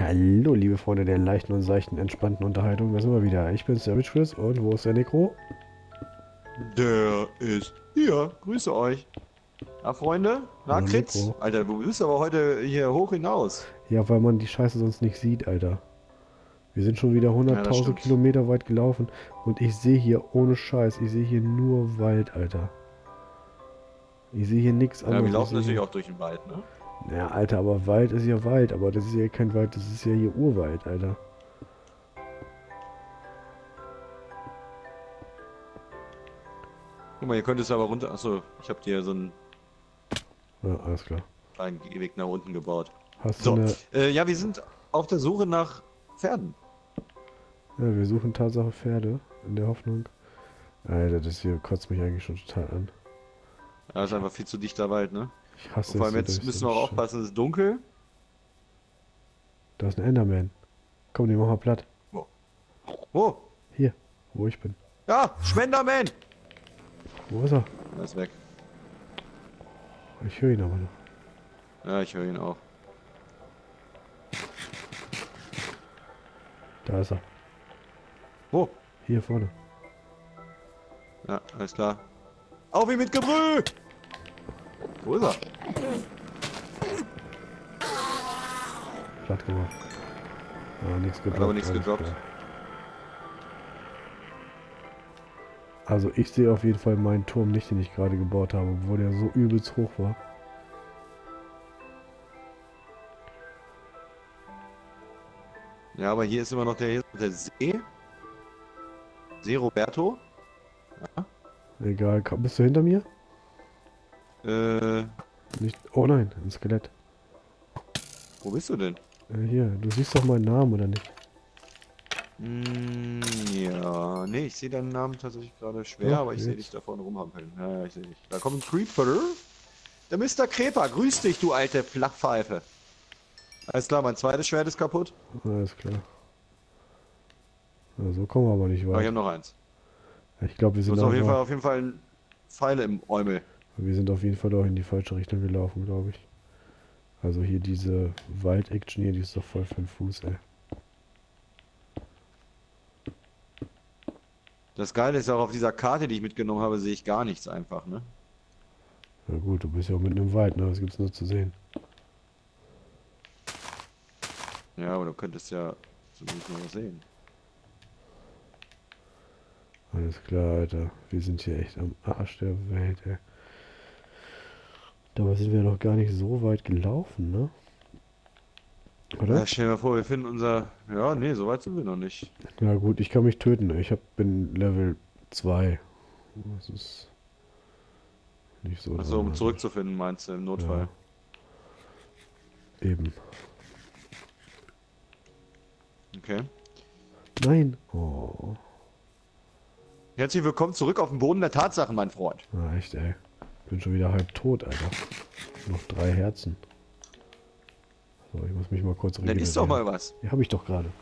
Hallo, liebe Freunde der leichten und seichten, entspannten Unterhaltung. Da sind wir wieder. Ich bin's, der Witchfrizz. Und wo ist der Necro? Der ist hier. Grüße euch. Na, Freunde? Na, Hallo, Kritz? Necro. Alter, du bist aber heute hier hoch hinaus. Ja, weil man die Scheiße sonst nicht sieht, Alter. Wir sind schon wieder Ja, das 100.000 stimmt. Kilometer weit gelaufen. Und ich sehe hier, ohne Scheiß, ich sehe hier nur Wald, Alter. Ich sehe hier nichts Ja, wir anderes. laufen natürlich auch durch den Wald, ne? Ja, Alter, aber Wald ist ja Wald. Aber das ist ja kein Wald, das ist ja hier Urwald, Alter. Guck mal, hier könntest du aber runter... Achso, ich habe dir so einen Ja, alles klar. kleinen Weg nach unten gebaut. Hast du So, eine... ja, wir sind auf der Suche nach Pferden. Ja, wir suchen Tatsache Pferde. In der Hoffnung. Alter, das hier kotzt mich eigentlich schon total an. Ja, ist einfach viel zu dichter Wald, ne? Ich hasse Und vor es allem hier jetzt durch müssen so wir eine auch aufpassen, es ist dunkel. Da ist ein Enderman. Komm, den machen wir platt. Oh. Oh! Hier, wo ich bin. Ja, Schwenderman! Wo ist er? Er ist weg. Ich höre ihn aber noch. Ja, ich höre ihn auch. Da ist er. Wo? Hier vorne. Ja, alles klar. Auf ihn mit Gebrüll! Wo ist er? Platt gemacht. Ah, nichts gedroppt. aber nichts alles gedroppt. klar. Also ich sehe auf jeden Fall meinen Turm nicht, den ich gerade gebaut habe, obwohl der so übelst hoch war. Ja, aber hier ist immer noch der See. See Roberto. Egal, bist du hinter mir? Äh, Nicht. Oh nein, ein Skelett. wo bist du denn? Hier, du siehst doch meinen Namen, oder nicht? Ja, nee, ich sehe deinen Namen tatsächlich gerade schwer, Ja, aber ich sehe jetzt. dich da vorne rumhampeln. Ja, ich sehe dich. Da kommt ein Creeper. Der Mr. Creeper, grüß dich, du alte Flachpfeife. Alles klar, mein zweites Schwert ist kaputt. Alles klar. Ja, so kommen wir aber nicht Aber ich weit. habe noch eins. Ich glaube, wir Du sind hast aber, auf jeden Fall Pfeile im Äumel. wir sind auf jeden Fall auch in die falsche Richtung gelaufen, glaube ich. Also hier diese Wald-Action hier, die ist doch voll für den Fuß, ey. Das Geile ist auch, auf dieser Karte, die ich mitgenommen habe, sehe ich gar nichts einfach, ne? Na gut, du bist ja auch mitten im Wald, ne? Was gibt's nur zu sehen? Ja, aber du könntest ja zumindest mal was sehen. Alles klar, Alter. Wir sind hier echt am Arsch der Welt, ey. Dabei sind wir noch gar nicht so weit gelaufen, ne? Oder? Ja, stell dir mal vor, wir finden unser... Ja, nee, so weit sind wir noch nicht. Na gut, ich kann mich töten. Bin Level 2. Das ist nicht so Achso, um dramatisch. zurückzufinden, meinst du, im Notfall. Ja, eben. Okay. Nein. Oh. Herzlich willkommen zurück auf dem Boden der Tatsachen, mein Freund. Ah, echt, ey. Bin schon wieder halb tot, Alter. Noch 3 Herzen. So, ich muss mich mal kurz Dann isst doch mal was. Ja, habe ich doch gerade.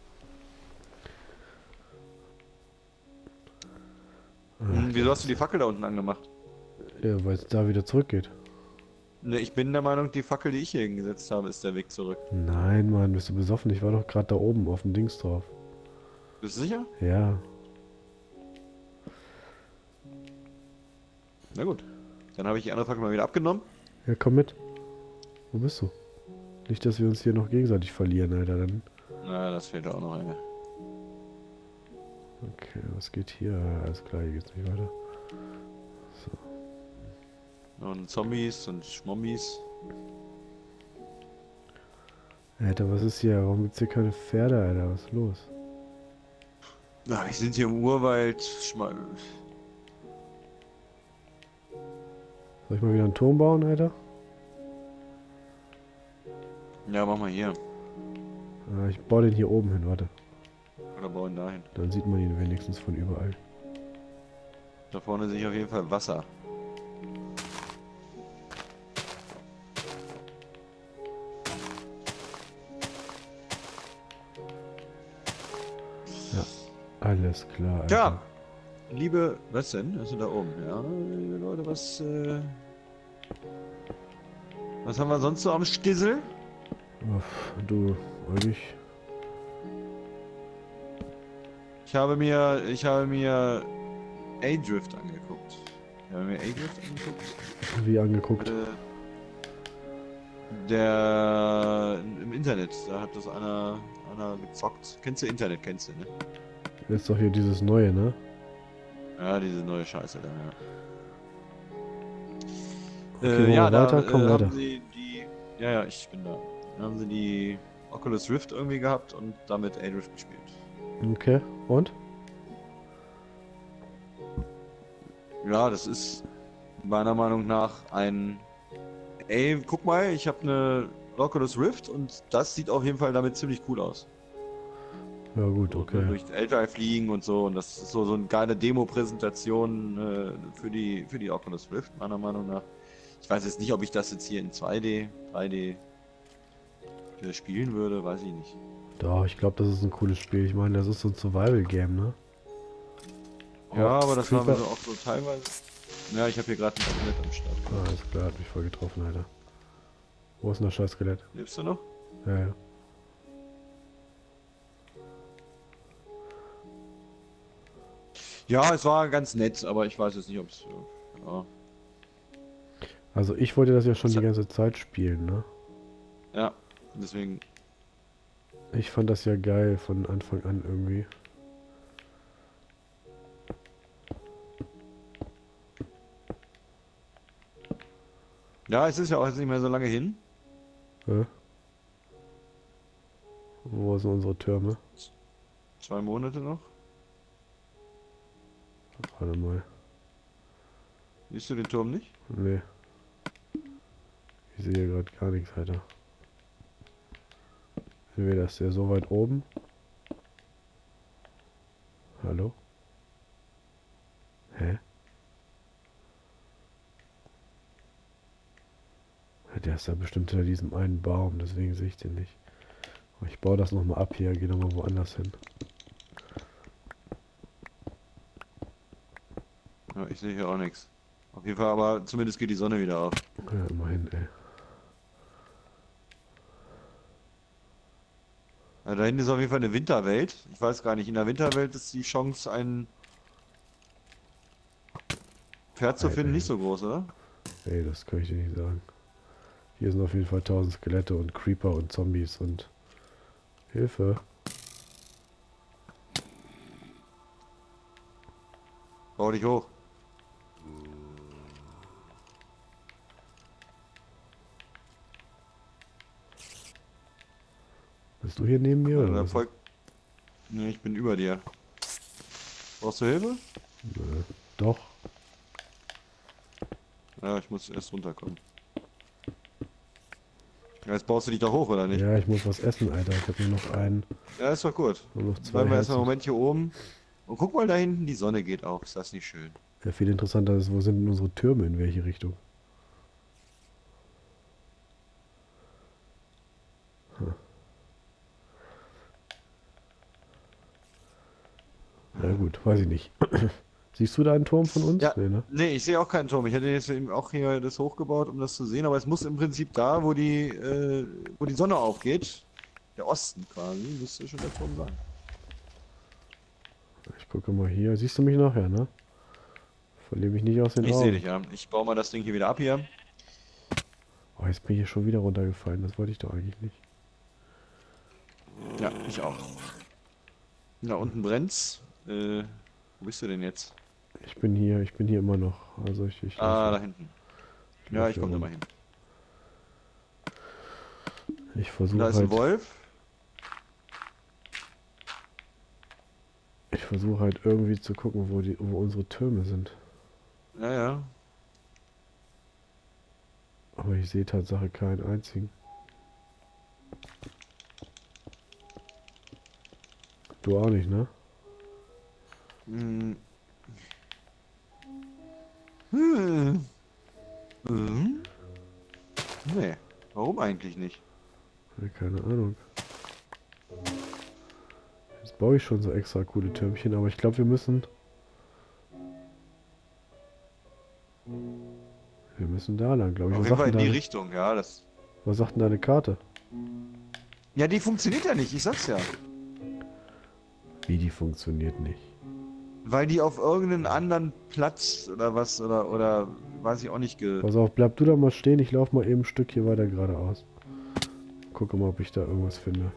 Wieso hast du die Fackel da unten angemacht? Ja, weil es da wieder zurückgeht. Ne, ich bin der Meinung, die Fackel, die ich hier hingesetzt habe, ist der Weg zurück. Nein, Mann, bist du besoffen? Ich war doch gerade da oben auf dem Dings drauf. Bist du sicher? Ja. Na gut. Dann habe ich die andere Fackel mal wieder abgenommen. Ja, komm mit. Wo bist du? Nicht, dass wir uns hier noch gegenseitig verlieren, Alter. Dann. Na, das fehlt auch noch eine. Okay, was geht hier? Alles klar, hier geht's nicht weiter. Und Zombies und Schmommis. Alter, was ist hier? Warum gibt's hier keine Pferde, Alter? Was ist los? Na, wir sind hier im Urwald. Soll ich mal wieder einen Turm bauen, Alter? Ja, mach mal hier. Ah, ich baue den hier oben hin, warte. Oder bauen dahin. Dann sieht man ihn wenigstens von überall. Da vorne sehe ich auf jeden Fall Wasser. Ja, alles klar, Alter. Tja, liebe... Was denn? Also da oben. Ja, liebe Leute, was haben wir sonst so am Stissel? Du, eigentlich. Ich habe mir A-Drift angeguckt. Ich habe mir A-Drift angeguckt. Wie angeguckt. Der im Internet, da hat das einer gezockt. Kennst du Internet, kennst du, ne? Ist doch hier dieses neue, ne? Ja, diese neue Scheiße da, ja. Okay, wollen Ja, wir da weiter? Komm weiter. haben sie die. Ja, ja, ich bin da. Da haben sie die Oculus Rift irgendwie gehabt und damit A-Drift gespielt. Okay, und? Ja, das ist meiner Meinung nach ein. Ey, guck mal, ich habe eine Oculus Rift und das sieht auf jeden Fall damit ziemlich cool aus. Ja gut, So, okay. durch Weltall fliegen und so. Und das ist so eine geile Demo-Präsentation für die Oculus Rift, meiner Meinung nach. Ich weiß jetzt nicht, ob ich das jetzt hier in 2D, 3D spielen würde, weiß ich nicht. Doch, ich glaube, das ist ein cooles Spiel. Ich meine, das ist so ein Survival-Game, ne? Ja, Oh, aber das war mir Creeper. so auch so teilweise. Ja, ich habe hier gerade ein Skelett am Start. Ah, alles klar, hat mich voll getroffen, Alter. Wo ist denn das scheiß Skelett? Lebst du noch? Ja, ja. Ja, es war ganz nett, aber ich weiß jetzt nicht, ob es. Ja. Also ich wollte das ja schon Das die hat- ganze Zeit spielen, ne? Ja, deswegen. Ich fand das ja geil von Anfang an irgendwie. Ja, es ist ja auch jetzt nicht mehr so lange hin. Hä? Wo sind unsere Türme? 2 Monate noch. Warte mal. Siehst du den Turm nicht? Nee. Ich sehe hier gerade gar nichts, Alter. Entweder ist der so weit oben. Hallo? Hä? Ja, der ist da bestimmt hinter diesem einen Baum, deswegen sehe ich den nicht. Aber ich baue das nochmal ab hier, gehe nochmal woanders hin. Ja, ich sehe hier auch nichts. Auf jeden Fall, aber zumindest geht die Sonne wieder auf. Ja, immerhin, ey. Ja, da hinten ist auf jeden Fall eine Winterwelt. Ich weiß gar nicht, in der Winterwelt ist die Chance, ein Pferd zu finden, nicht so groß, oder? Ey, das kann ich dir nicht sagen. Hier sind auf jeden Fall 1000 Skelette und Creeper und Zombies und... Hilfe. Bau dich hoch. Bist du hier neben mir oder was? Nee, ich bin über dir. Brauchst du Hilfe? Doch. Ja, ich muss erst runterkommen. Ja, jetzt baust du dich da hoch, oder nicht? Ja, ich muss was essen, Alter. Ich habe nur noch einen, Ja, ist doch gut. nur noch 2 Bleiben wir erstmal einen Herzen. Moment hier oben. Und guck mal da hinten, die Sonne geht auf. Ist das nicht schön? Ja, viel interessanter ist, wo sind denn unsere Türme, in welche Richtung? Ja gut, weiß ich nicht. Siehst du da einen Turm von uns? Ja, Nee, ne? nee, ich sehe auch keinen Turm. Ich hätte jetzt eben auch hier das hochgebaut, um das zu sehen, aber es muss im Prinzip da, wo die Sonne aufgeht, der Osten quasi, müsste schon der Turm sein. Ich gucke mal hier. Siehst du mich nachher, ne? Verliere mich nicht aus den Ich Augen. sehe dich, ja. Ich baue mal das Ding hier wieder ab hier. Oh, jetzt bin ich hier schon wieder runtergefallen. Das wollte ich doch eigentlich nicht. Ja, ich auch. Da unten brennt's. Wo bist du denn jetzt? Ich bin hier immer noch. Also ich Ah, laufe- da hinten. ich Ja, laufe ich hier komme da rum. mal hin. Ich Da versuche ist ein halt, Wolf. ich versuche halt irgendwie zu gucken, wo unsere Türme sind. Ja, ja. Aber ich sehe Tatsache keinen einzigen. Du auch nicht, ne? Hm. Hm. Hm. Nee, warum eigentlich nicht? Ja, keine Ahnung. Jetzt baue ich schon so extra coole Türmchen, aber ich glaube, wir müssen da lang, glaube ich. Auf Was jeden sagt Fall denn in die deine, Richtung, ja. was sagt denn deine Karte? Ja, die funktioniert ja nicht, ich sag's ja. Wie, die funktioniert nicht? Weil die auf irgendeinen anderen Platz oder was, oder weiß ich auch nicht, Pass auf, bleib du da mal stehen, ich laufe mal eben ein Stück hier weiter geradeaus. Gucke mal, ob ich da irgendwas finde.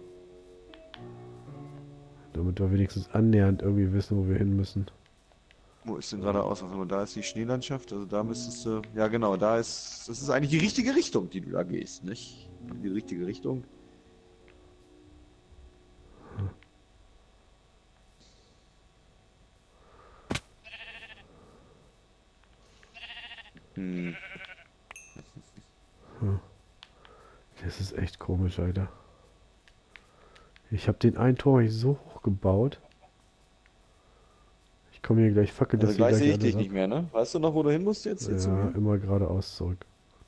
Damit wir wenigstens annähernd irgendwie wissen, wo wir hin müssen. Wo ist denn geradeaus? Also da ist die Schneelandschaft, also da müsstest du, ja genau, da ist, das ist eigentlich die richtige Richtung, die du da gehst, nicht? Die richtige Richtung. Hm. Das ist echt komisch, Alter. Ich habe den einen Tor nicht so hoch gebaut. Ich komme hier gleich, fackelt das Also hier gleich gleich sehe ich alles dich ab. nicht mehr, ne? Weißt du noch, wo du hin musst jetzt? Jetzt zu Ja, mir? immer geradeaus zurück.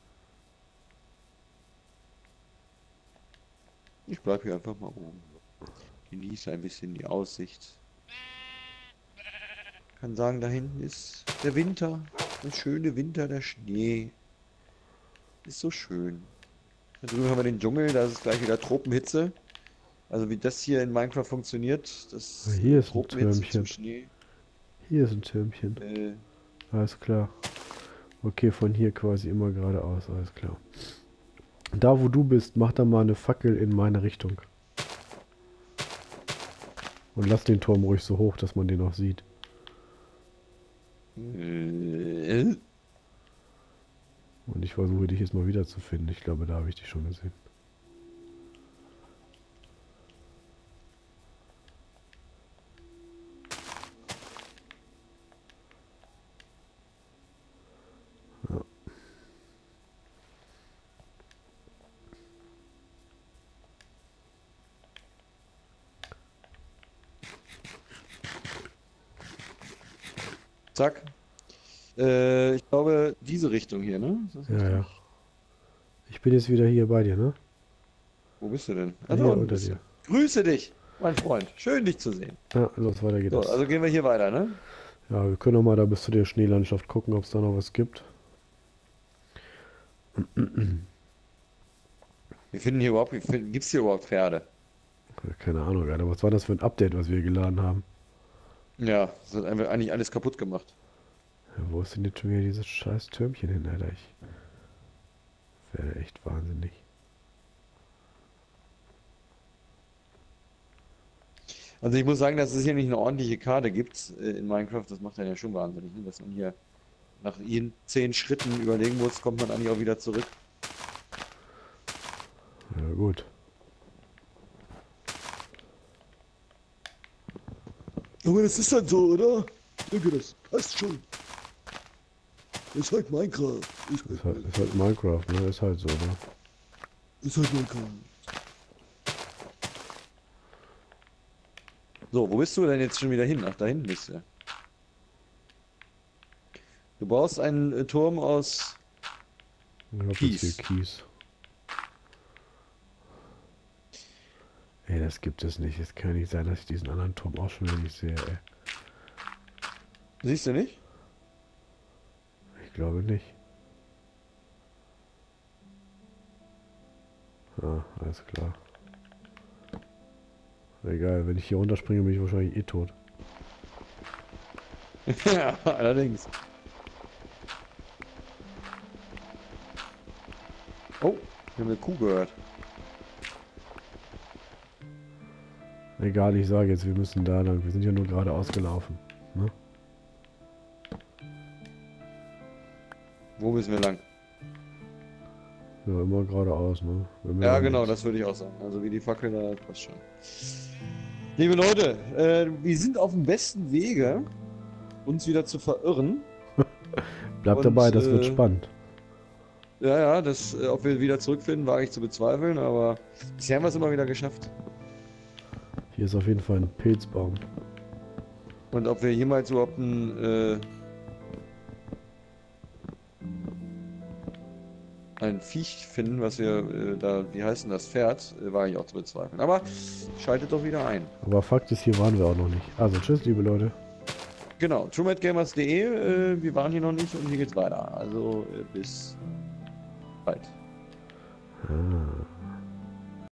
Ich bleib hier einfach mal oben. Genieße ein bisschen die Aussicht. Kann sagen, da hinten ist der Winter. Der schöne Winter, der Schnee. Ist so schön. Da drüben haben wir den Dschungel, da ist es gleich wieder Tropenhitze. Also wie das hier in Minecraft funktioniert, das Hier ist ein Tropenhitze Türmchen. zum Schnee. Hier ist ein Türmchen. Alles klar. Okay, von hier quasi immer geradeaus, alles klar. Da wo du bist, mach da mal eine Fackel in meine Richtung. Und lass den Turm ruhig so hoch, dass man den auch sieht. Äh, Und ich versuche dich jetzt mal wieder zu finden. Ich glaube, da habe ich dich schon gesehen. Ja. Zack. Ich glaube, diese Richtung hier, ne? Ist das Ja, richtig? ja. Ich bin jetzt wieder hier bei dir, ne? Wo bist du denn? Hier Da unten unter bist dir. du. Grüße dich, mein Freund. Schön, dich zu sehen. Ja, los, weiter geht So, das. also gehen wir hier weiter, ne? Ja, wir können auch mal da bis zu der Schneelandschaft gucken, ob es da noch was gibt. Wir finden hier überhaupt, gibt's hier überhaupt Pferde? Keine Ahnung, Alter. Was war das für ein Update, was wir geladen haben? Ja, das hat einfach eigentlich alles kaputt gemacht. Ja, wo ist denn jetzt schon wieder dieses scheiß Türmchen hin, Alter? Ich werde echt wahnsinnig. Also ich muss sagen, dass es hier nicht eine ordentliche Karte gibt in Minecraft, das macht einen ja schon wahnsinnig, ne? Dass man hier nach jeden 10 Schritten überlegen muss, kommt man eigentlich auch wieder zurück. Ja, gut. Aber das ist dann so, oder? Ich denke, das passt schon. Ist halt Minecraft. Ist halt Minecraft, ne? Ist halt so, ne? Ist halt Minecraft. So, wo bist du denn jetzt schon wieder hin? Ach, da hinten bist du. Du baust einen Turm aus... Ich hab Kies. jetzt hier Kies. Ey, das gibt es nicht. Es kann nicht sein, dass ich diesen anderen Turm auch schon wieder nicht sehe, ey. Siehst du nicht? Ich glaube nicht. Ah, alles klar. Egal, wenn ich hier runterspringe, bin ich wahrscheinlich eh tot. Ja, allerdings. Oh, ich habe eine Kuh gehört. Egal, ich sage jetzt, wir müssen da lang. Wir sind ja nur gerade ausgelaufen. Ne? Wo müssen wir lang? Ja, immer geradeaus, ne? Wenn wir Ja, dann- genau, das würde ich auch sagen. Also wie die Fackel da, passt schon. Liebe Leute, wir sind auf dem besten Wege, uns wieder zu verirren. Bleibt und, dabei, das wird spannend. Ja, ja, das, ob wir wieder zurückfinden, wage ich zu bezweifeln, aber bisher haben wir es immer wieder geschafft. Hier ist auf jeden Fall ein Pilzbaum. Und ob wir jemals überhaupt ein Viech finden, was wir da, wie heißt denn das, Pferd, wage ich auch zu bezweifeln. Aber schaltet doch wieder ein. Aber Fakt ist, hier waren wir auch noch nicht. Also tschüss, liebe Leute. Genau, truemadgamers.de, wir waren hier noch nicht und hier geht's weiter. Also bis bald. Ah.